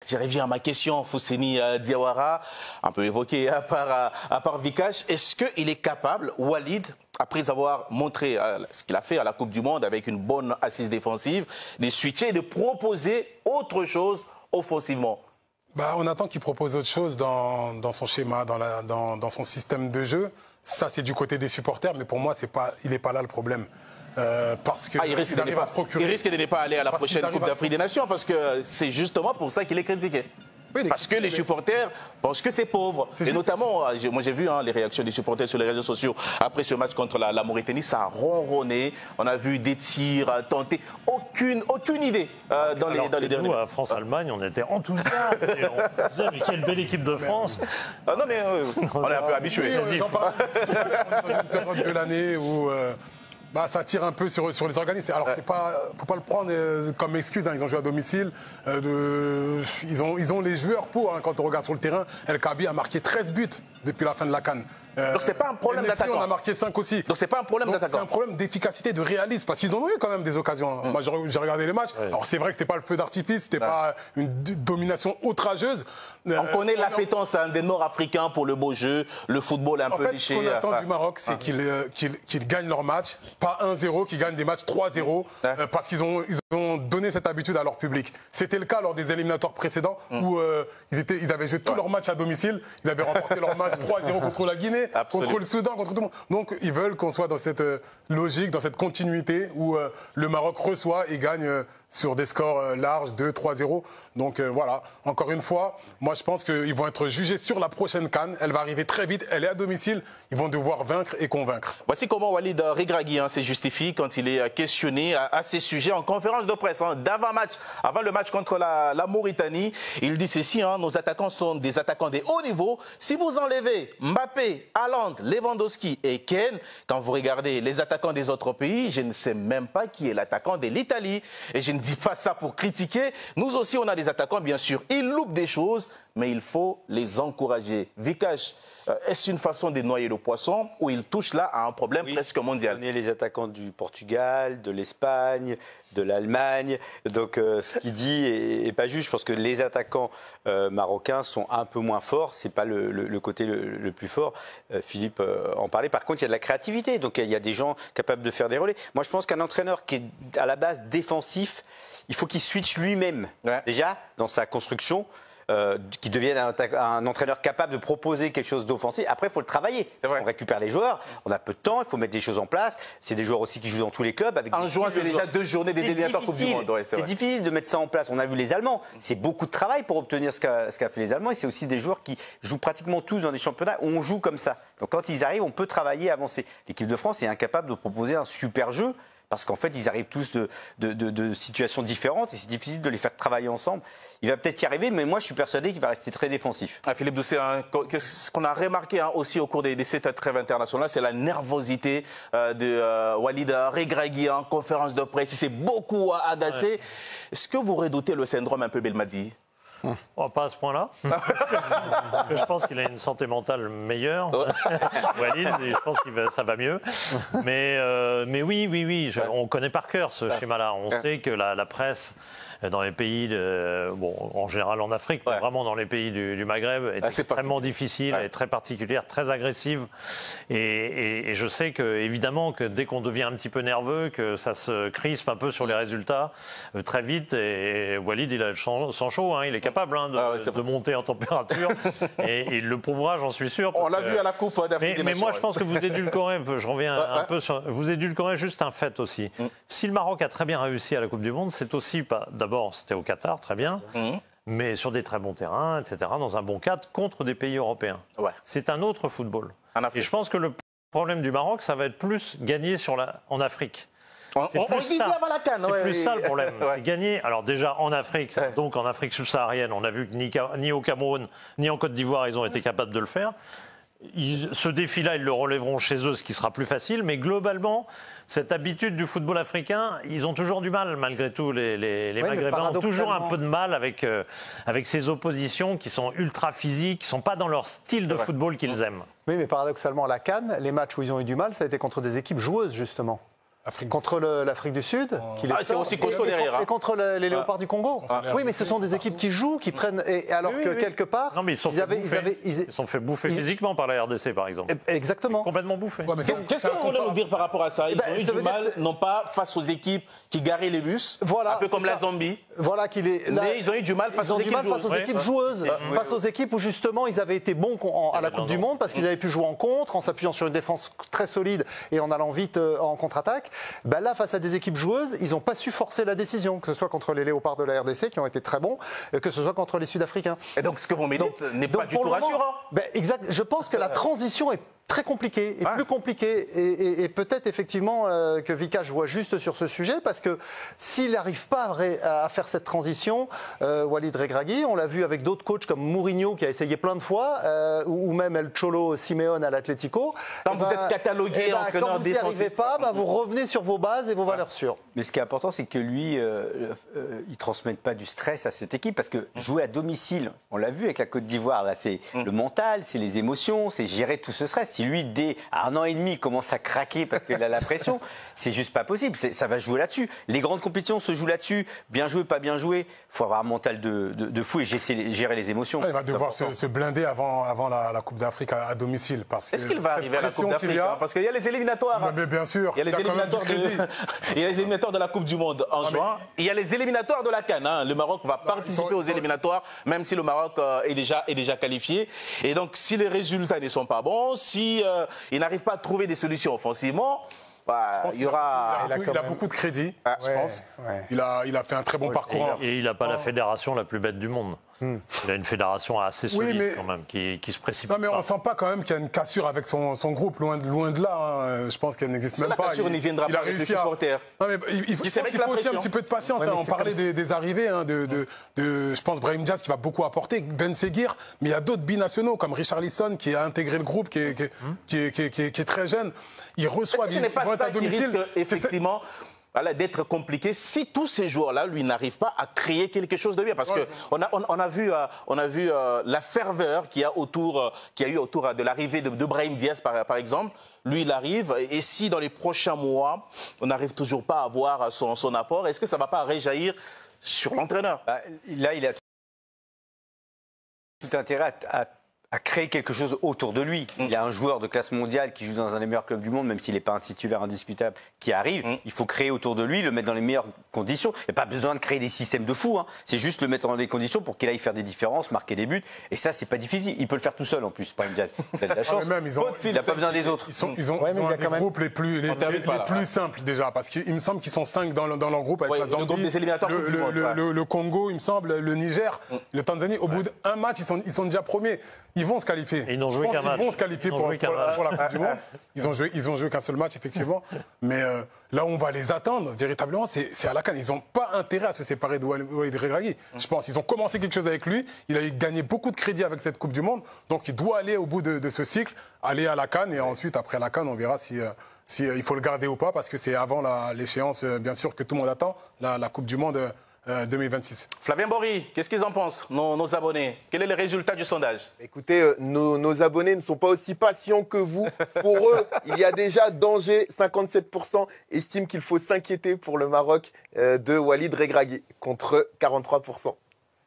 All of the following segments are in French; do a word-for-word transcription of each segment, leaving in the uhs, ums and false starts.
je reviens à ma question, Fousseni euh, Diawara, un peu évoqué à part, à, à part Vikash. Est-ce qu'il est capable, Walid, après avoir montré euh, ce qu'il a fait à la Coupe du Monde avec une bonne assise défensive, de switcher et de proposer autre chose offensivement? Bah, on attend qu'il propose autre chose dans, dans son schéma, dans, la, dans, dans son système de jeu. Ça, c'est du côté des supporters, mais pour moi, c'est pas, il n'est pas là le problème. Euh, parce que ah, il, risque de pas, procurer, il risque de ne pas aller à la prochaine Coupe d'Afrique des Nations, parce que c'est justement pour ça qu'il est critiqué. Oui, parce que les supporters pensent que c'est pauvre. Et juste... notamment, moi j'ai vu hein, les réactions des supporters sur les réseaux sociaux après ce match contre la, la Mauritanie, ça a ronronné. On a vu des tirs tentés. Aucune, aucune idée euh, dans, les, dans les derniers. Nous, à France-Allemagne, on était enthousiastes. On disait, mais quelle belle équipe de France. Ah non, mais euh, on est un peu habitués. Oui, on est dans une période de l'année où... Euh... Bah, ça tire un peu sur, sur les organismes. Alors, c'est pas, faut pas le prendre comme excuse. Hein. Ils ont joué à domicile. Euh, de, ils, ont, ils ont les joueurs pour. Hein. Quand on regarde sur le terrain, El Kaabi a marqué treize buts depuis la fin de la CAN. Euh, Donc, c'est pas un problème d'attaquant. On a marqué cinq aussi. Donc, c'est pas un problème d'attaquant. C'est un problème d'efficacité, de réalisme. Parce qu'ils ont eu quand même des occasions. Mmh. Moi, j'ai regardé les matchs. Ouais. Alors, c'est vrai que c'était pas le feu d'artifice. C'était ouais. pas une domination outrageuse. On euh, connaît on l'appétence a... hein, des Nord-Africains pour le beau jeu, le football un en peu fait, liché. Ce qu'on attend ah. du Maroc, c'est ah. qu'ils euh, qu'ils, qu'ils gagnent leur match. Pas un zéro, qu'ils gagnent des matchs trois zéro. Ouais. Euh, parce qu'ils ont, ils ont donné cette habitude à leur public. C'était le cas lors des éliminatoires précédents mmh. où euh, ils, étaient, ils avaient joué tous ouais. leurs matchs à domicile. Ils avaient remporté leur match trois zéro contre la Guinée, Absolument. contre le Soudan, contre tout le monde. Donc ils veulent qu'on soit dans cette euh, logique, dans cette continuité où euh, le Maroc reçoit et gagne euh, sur des scores euh, larges, deux trois zéro. Donc euh, voilà, encore une fois, moi je pense qu'ils vont être jugés sur la prochaine CAN. Elle va arriver très vite, elle est à domicile. Ils vont devoir vaincre et convaincre. Voici comment Walid Regragui hein, se justifie quand il est questionné à, à ces sujets en conférence de presse. Hein, d'avant-match, avant le match contre la, la Mauritanie, il dit ceci, hein, nos attaquants sont des attaquants de haut niveau. Si vous enlevez Mbappé, Haaland, Lewandowski et Kane, quand vous regardez les attaquants des autres pays, je ne sais même pas qui est l'attaquant de l'Italie. Et je ne dis pas ça pour critiquer. Nous aussi, on a des attaquants, bien sûr. Ils loupent des choses, mais il faut les encourager. Vikash, euh, est-ce une façon de noyer le poisson ou il touche là à un problème oui, presque mondial? On est les attaquants du Portugal, de l'Espagne, de l'Allemagne. Donc euh, ce qu'il dit est, est pas juste. Je pense que les attaquants euh, marocains sont un peu moins forts. C'est pas le, le, le côté le, le plus fort. Euh, Philippe euh, en parlait. Par contre, il y a de la créativité. Donc il y a des gens capables de faire des relais. Moi, je pense qu'un entraîneur qui est à la base défensif, il faut qu'il switch lui-même. Ouais. Déjà, dans sa construction. Euh, qui devienne un, un entraîneur capable de proposer quelque chose d'offensif. Après, il faut le travailler. On récupère les joueurs, on a peu de temps, il faut mettre des choses en place. C'est des joueurs aussi qui jouent dans tous les clubs. Avec en juin, c'est déjà deux journées des éliminatoires Coupe du Monde. Ouais, c'est difficile de mettre ça en place. On a vu les Allemands. C'est beaucoup de travail pour obtenir ce qu'a ce qu'a fait les Allemands. Et c'est aussi des joueurs qui jouent pratiquement tous dans des championnats où on joue comme ça. Donc quand ils arrivent, on peut travailler, avancer. L'équipe de France est incapable de proposer un super jeu. Parce qu'en fait, ils arrivent tous de, de, de, de situations différentes et c'est difficile de les faire travailler ensemble. Il va peut-être y arriver, mais moi, je suis persuadé qu'il va rester très défensif. Ah, Philippe Doucet, hein, ce qu'on a remarqué hein, aussi au cours des, de cette trêve internationale, c'est la nervosité euh, de euh, Walid Regragui en conférence de presse. Il s'est beaucoup agacé. Ouais. Est-ce que vous redoutez le syndrome un peu Belmadi? Oh, pas à ce point-là. Je pense qu'il a une santé mentale meilleure, Walid, et je pense que ça va mieux. Mais, euh, mais oui, oui, oui, je, on connaît par cœur ce schéma-là. On sait que la, la presse dans les pays, de, bon, en général en Afrique, ouais. mais vraiment dans les pays du, du Maghreb, est ah, extrêmement difficile, ouais. est très particulière, très agressive. Et, et, et je sais que, évidemment, que dès qu'on devient un petit peu nerveux, que ça se crispe un peu sur les résultats euh, très vite. Et, et Walid, il a le sang chaud, hein, il est capable hein, de, ah ouais, de monter en température. et, et il le prouvera, j'en suis sûr. On l'a vu à la Coupe d'Afrique. Mais, mais moi, je pense que vous édulcorez un peu. Je reviens ouais, un ouais. peu sur. Vous édulcorez juste un fait aussi. Mm. Si le Maroc a très bien réussi à la Coupe du Monde, c'est aussi pas. D'abord, c'était au Qatar, très bien, mmh. mais sur des très bons terrains, et cetera, dans un bon cadre, contre des pays européens. Ouais. C'est un autre football. Et je pense que le problème du Maroc, ça va être plus gagné sur la... en Afrique. C'est plus, ça. C'est ouais, plus oui. ça le problème. Ouais. C'est gagner. Alors déjà en Afrique, ouais. donc en Afrique subsaharienne, on a vu que ni, ni au Cameroun, ni en Côte d'Ivoire, ils ont été capables de le faire. Ils, ce défi-là, ils le relèveront chez eux, ce qui sera plus facile. Mais globalement, cette habitude du football africain, ils ont toujours du mal, malgré tout. Les, les, les oui, Maghrébins ont toujours un peu de mal avec, euh, avec ces oppositions qui sont ultra physiques, qui ne sont pas dans leur style de football qu'ils aiment. Oui, mais paradoxalement, à la CAN, les matchs où ils ont eu du mal, ça a été contre des équipes joueuses, justement. Contre l'Afrique du Sud, qui les Ah, c'est sort, aussi costaud et, derrière. Et, et contre le, les Léopards ah. du Congo. Ah. Oui, mais ce sont des équipes qui jouent, qui prennent. Et alors oui, que oui. quelque part. Non, mais ils sont ils avaient, ils avaient, ils, ils sont fait bouffer ils... physiquement par la R D C, par exemple. Exactement. Complètement bouffés. Ouais, Qu'est-ce que vous voulez nous dire par rapport à ça? Ils ben, ont eu du mal, non pas face aux équipes qui garaient les bus, voilà, un peu comme la Zambie. Voilà qu'il est. Là, mais ils ont eu du mal face ils ont aux du mal face aux joueuses. équipes joueuses, ouais. face aux équipes où justement ils avaient été bons en, à la Coupe du Monde parce qu'ils avaient pu jouer en contre, en s'appuyant sur une défense très solide et en allant vite en contre-attaque. Ben là, face à des équipes joueuses, ils n'ont pas su forcer la décision, que ce soit contre les Léopards de la R D C qui ont été très bons, que ce soit contre les Sud-Africains. Et donc ce que vous me dites n'est pas du tout rassurant. Ben, exact. Je pense que la transition est très compliqué et ah. plus compliqué et, et, et peut-être effectivement euh, que Vikash voit juste sur ce sujet parce que s'il n'arrive pas à, à faire cette transition, euh, Walid Regragui, on l'a vu avec d'autres coachs comme Mourinho qui a essayé plein de fois euh, ou, ou même El Cholo Simeone à l'Atlético. Quand ben, vous êtes catalogué ben, entraîneur quand vous n'y arrivez pas, ben, vous revenez sur vos bases et vos valeurs sûres. Mais ce qui est important, c'est que lui, euh, euh, il ne transmette pas du stress à cette équipe parce que jouer à domicile, on l'a vu avec la Côte d'Ivoire, là, c'est mm. le mental, c'est les émotions, c'est gérer tout ce stress. Si lui, dès un an et demi, commence à craquer parce qu'il a la pression, c'est juste pas possible. Ça va jouer là-dessus. Les grandes compétitions se jouent là-dessus. Bien joué, pas bien joué. Il faut avoir un mental de, de, de fou et gérer les émotions. Ouais, il va devoir se, se blinder avant, avant la, la Coupe d'Afrique à, à domicile. Est-ce qu'il va arriver à la Coupe d'Afrique hein, parce qu'il y a les éliminatoires. Hein. Mais bien sûr. Il y a les, il y a éliminatoires, de, il y a les éliminatoires de la Coupe du Monde en ah, juin. Mais... Il y a les éliminatoires de la CAN. Hein. Le Maroc va bah, participer sont, aux éliminatoires, même si le Maroc euh, est, déjà, est déjà qualifié. Et donc, si les résultats ne sont pas bons, si euh, il n'arrive pas à trouver des solutions offensivement, bah, il y aura. Il a, il a, il a beaucoup de crédit, ah, je ouais, pense. Ouais. Il, a, il a fait un très bon oui, parcours. Et il n'a pas oh. la fédération la plus bête du monde. Hmm. Il a une fédération assez solide oui, mais... quand même, qui, qui se précipite. Non, mais on ne sent pas quand même qu'il y a une cassure avec son, son groupe, loin, loin de là. Hein. Je pense qu'elle n'existe même la pas. Cassure, il, il viendra il a réussi les supporters. À... Non, mais il, il, il, il faut aussi un petit peu de patience. Ouais, hein. On parlait des, des arrivées, hein, de, de, de, je pense, Brahim Diaz qui va beaucoup apporter, Ben Seguir, mais il y a d'autres binationaux comme Richarlison qui a intégré le groupe, qui est, qui est, hmm. qui est, qui est, qui est, qui est très jeune. Il reçoit des. Ce n'est pas ça qui risque, effectivement. Voilà, d'être compliqué si tous ces joueurs-là, lui, n'arrivent pas à créer quelque chose de bien. Parce ouais, qu'on a, on, on a vu, euh, on a vu euh, la ferveur qu'il y a, autour, euh, qu'il y a eu autour euh, de l'arrivée de, de Brahim Diaz, par, par exemple. Lui, il arrive. Et si dans les prochains mois, on n'arrive toujours pas à voir son, son apport, est-ce que ça ne va pas réjaillir sur l'entraîneur? Bah, là, il a tout intérêt à, à à créer quelque chose autour de lui. Mm. Il y a un joueur de classe mondiale qui joue dans un des meilleurs clubs du monde, même s'il n'est pas un titulaire indiscutable, qui arrive. Mm. Il faut créer autour de lui, le mettre dans les meilleures conditions. Il n'y a pas besoin de créer des systèmes de fou. Hein. C'est juste le mettre dans des conditions pour qu'il aille faire des différences, marquer des buts. Et ça, c'est pas difficile. Il peut le faire tout seul en plus. Pas une Diaz. Il a de la chance. Ah, même, ils ont, il n'a pas besoin des autres. Ils, sont, ils ont, ouais, ils ont un des même... groupes les plus, les, les, les pas, plus simples déjà. Parce qu'il me semble qu'ils sont cinq dans, dans leur groupe avec ouais, la Zambie, le, groupe des éliminatoires le, le, le, le, le Congo, il me semble, le Niger, mm. le Tanzanie. Au ouais. bout d'un match, ils sont, ils sont déjà premiers. Ils vont se qualifier. Ils n'ont joué qu'un match. Ils vont se qualifier pour, pour, pour la Coupe du Monde. Ils ont joué, ils ont joué qu'un seul match, effectivement. Mais euh, là où on va les attendre, véritablement, c'est à la CAN. Ils n'ont pas intérêt à se séparer de Walid Regragui. Je pense ils ont commencé quelque chose avec lui. Il a gagné beaucoup de crédit avec cette Coupe du Monde. Donc, il doit aller au bout de, de ce cycle, aller à la CAN. Et ensuite, après la CAN, on verra si, euh, si euh, il faut le garder ou pas. Parce que c'est avant l'échéance, euh, bien sûr, que tout le monde attend, la, la Coupe du Monde. Euh, Euh, deux mille vingt-six. Flavien Bory, qu'est-ce qu'ils en pensent, nos, nos abonnés? Quel est le résultat du sondage? Écoutez, euh, nos, nos abonnés ne sont pas aussi patients que vous. Pour eux, il y a déjà danger. cinquante-sept pour cent estiment qu'il faut s'inquiéter pour le Maroc euh, de Walid Regragui, contre quarante-trois pour cent.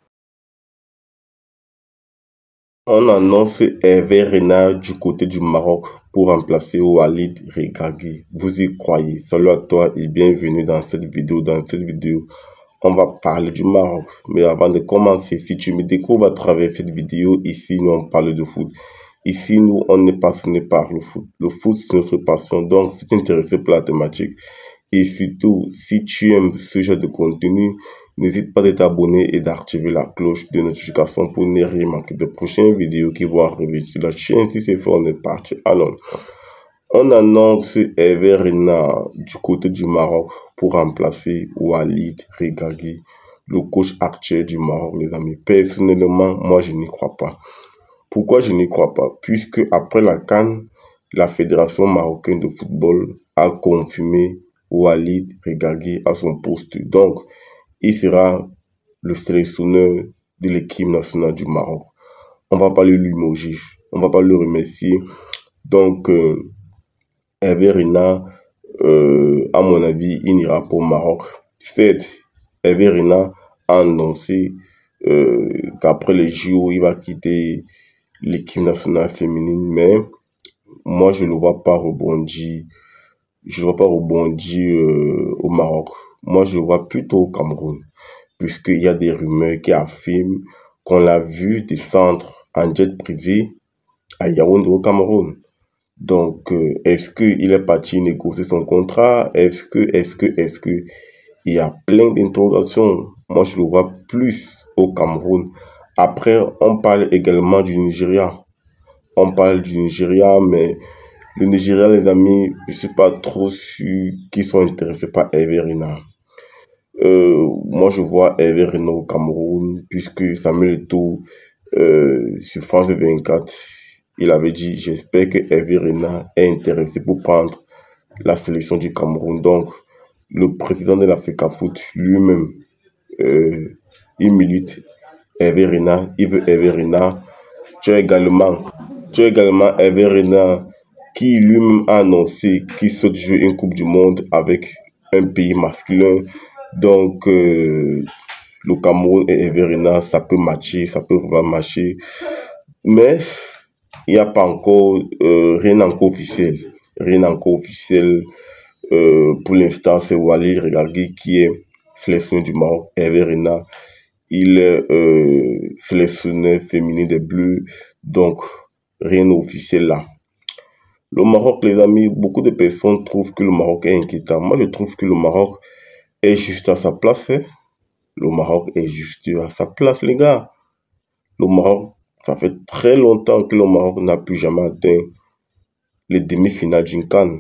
On annonce Hervé Renard du côté du Maroc pour remplacer Walid Regragui. Vous y croyez? Salut à toi et bienvenue dans cette vidéo. Dans cette vidéo, on va parler du Maroc. Mais avant de commencer, si tu me découvres à travers cette vidéo, ici, nous, on parle de foot. Ici, nous, on est passionné par le foot. Le foot, c'est notre passion. Donc, si tu es intéressé par la thématique, et surtout, si tu aimes ce genre de contenu, n'hésite pas à t'abonner et d'activer la cloche de notification pour ne rien manquer de prochaines vidéos qui vont arriver sur la chaîne. Si c'est fait, on est parti. Alors, on annonce Hervé Renard du côté du Maroc pour remplacer Walid Regragui, le coach actuel du Maroc, les amis. Personnellement, moi, je n'y crois pas. Pourquoi je n'y crois pas? Puisque après la CAN, la Fédération marocaine de football a confirmé Walid Regragui à son poste. Donc, il sera le sélectionneur de l'équipe nationale du Maroc. On ne va pas le limoger, on ne va pas le remercier. Donc, euh, Hervé Renard euh, à mon avis, il n'ira pas au Maroc. Certes, Hervé Renard a annoncé euh, qu'après les J O, il va quitter l'équipe nationale féminine, mais moi, je ne le vois pas rebondir. Je ne vois pas rebondir euh, au Maroc. Moi, je le vois plutôt au Cameroun, puisqu'il y a des rumeurs qui affirment qu'on l'a vu descendre en jet privé à Yaoundé au Cameroun. Donc, euh, est-ce qu'il est parti négocier son contrat? Est-ce que, est-ce que, est-ce que, il y a plein d'interrogations. Moi, je le vois plus au Cameroun. Après, on parle également du Nigeria. On parle du Nigeria, mais le Nigeria, les amis, je ne suis pas trop sûr qu'ils sont intéressés par Hervé Renard. Euh, moi, je vois Hervé Renard au Cameroun, puisque Samuel Eto'o, euh, sur France vingt-quatre, il avait dit, j'espère que Hervé Renard est intéressé pour prendre la sélection du Cameroun. Donc, le président de l'Africafoot lui-même, euh, il milite Hervé Renard, il veut Hervé Renard. Tu as également, tu as également Hervé Renard qui lui-même a annoncé qu'il souhaite jouer une Coupe du Monde avec un pays masculin. Donc, euh, le Cameroun et Hervé Renard, ça peut matcher, ça peut vraiment matcher. Mais il n'y a pas encore, euh, rien encore officiel. Rien encore officiel. Euh, pour l'instant, c'est Walid Regragui qui est sélectionné du Maroc. Hervé Renard, il est euh, sélectionné féminin des Bleus. Donc, rien d'officiel là. Le Maroc, les amis, beaucoup de personnes trouvent que le Maroc est inquiétant. Moi, je trouve que le Maroc est juste à sa place. Hein. Le Maroc est juste à sa place, les gars. Le Maroc, ça fait très longtemps que le Maroc n'a plus jamais atteint les demi-finales d'une CAN.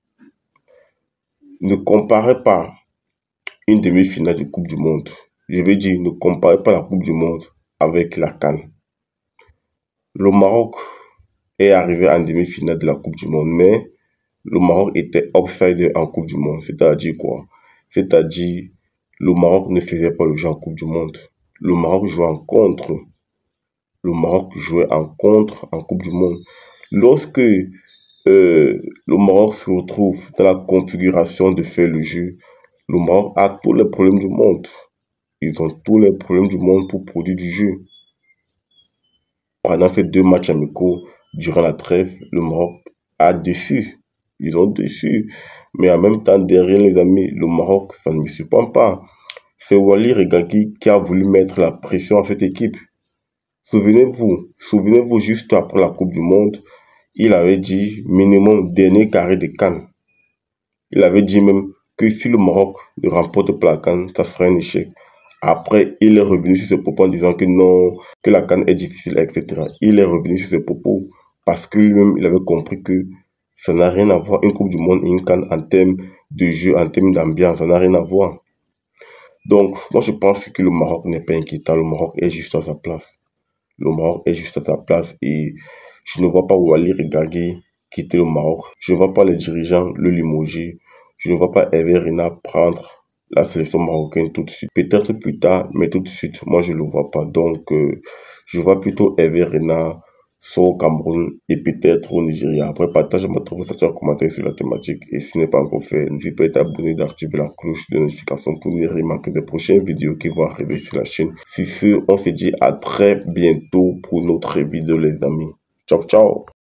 Ne comparez pas une demi-finale de Coupe du Monde. Je veux dire, ne comparez pas la Coupe du Monde avec la CAN. Le Maroc est arrivé en demi-finale de la Coupe du Monde, mais le Maroc était outsider en Coupe du Monde. C'est-à-dire quoi? C'est-à-dire, le Maroc ne faisait pas le jeu en Coupe du Monde. Le Maroc jouait en contre. Le Maroc jouait en contre en Coupe du Monde. Lorsque euh, le Maroc se retrouve dans la configuration de faire le jeu, le Maroc a tous les problèmes du monde. Ils ont tous les problèmes du monde pour produire du jeu. Pendant ces deux matchs amicaux, durant la trêve, le Maroc a déçu. Ils ont déçu. Mais en même temps, derrière les amis, le Maroc, ça ne me surprend pas. C'est Walid Regragui qui a voulu mettre la pression à cette équipe. Souvenez-vous, souvenez-vous juste après la Coupe du Monde, il avait dit minimum dernier carré de CAN. Il avait dit même que si le Maroc ne remporte pas la CAN, ça sera un échec. Après, il est revenu sur ce propos en disant que non, que la CAN est difficile, et cetera. Il est revenu sur ce propos parce que lui-même, il avait compris que ça n'a rien à voir, une Coupe du Monde et une CAN en termes de jeu, en termes d'ambiance, ça n'a rien à voir. Donc, moi, je pense que le Maroc n'est pas inquiétant. Le Maroc est juste à sa place. Le Maroc est juste à sa place et je ne vois pas Walid Regragui quitter le Maroc. Je ne vois pas les dirigeants le limoger. Je ne vois pas Hervé Renard prendre la sélection marocaine tout de suite. Peut-être plus tard, mais tout de suite, moi, je ne le vois pas. Donc, euh, je vois plutôt Hervé Renard soit au Cameroun et peut-être au Nigeria. Après, partagez votre conversation en commentaire sur la thématique. Et si ce n'est pas encore fait, n'hésitez pas à être abonné, d'activer la cloche de notification pour ne rien manquer des prochaines vidéos qui vont arriver sur la chaîne. Sur ce, on se dit à très bientôt pour notre vidéo, les amis. Ciao, ciao!